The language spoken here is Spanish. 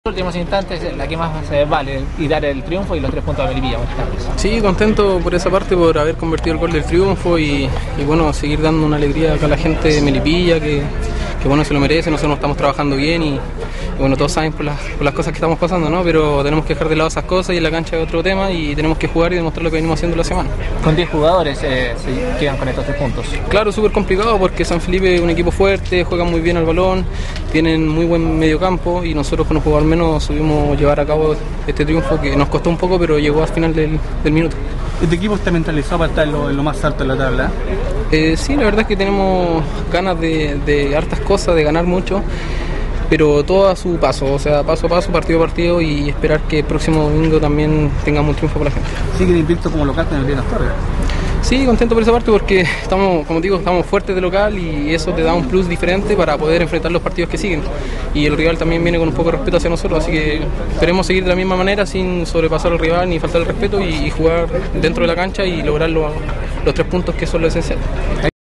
Últimos instantes, la que más vale, y dar el triunfo y los 3 puntos a Melipilla. Buenas tardes. Sí, contento por esa parte, por haber convertido el gol del triunfo y bueno, seguir dando una alegría acá a la gente de Melipilla, que bueno, se lo merece. Nosotros estamos trabajando bien y bueno, todos saben por las cosas que estamos pasando, ¿no? Pero tenemos que dejar de lado esas cosas y en la cancha es otro tema y tenemos que jugar y demostrar lo que venimos haciendo la semana. Con 10 jugadores se quedan con estos 3 puntos. Claro, súper complicado porque San Felipe es un equipo fuerte, juegan muy bien al balón, tienen muy buen mediocampo y nosotros con un jugador menos subimos llevar a cabo este triunfo que nos costó un poco, pero llegó al final del minuto. ¿Este equipo está mentalizado para estar en lo más alto de la tabla? Sí, la verdad es que tenemos ganas de hartas cosas, de ganar mucho, pero todo a su paso, o sea, paso a paso, partido a partido y esperar que el próximo domingo también tengamos un triunfo para la gente. ¿Sigue invicto como local con el Las Torres? Sí, contento por esa parte porque estamos, como digo, estamos fuertes de local y eso te da un plus diferente para poder enfrentar los partidos que siguen. Y el rival también viene con un poco de respeto hacia nosotros, así que esperemos seguir de la misma manera sin sobrepasar al rival ni faltar el respeto y jugar dentro de la cancha y lograr los 3 puntos que son lo esencial.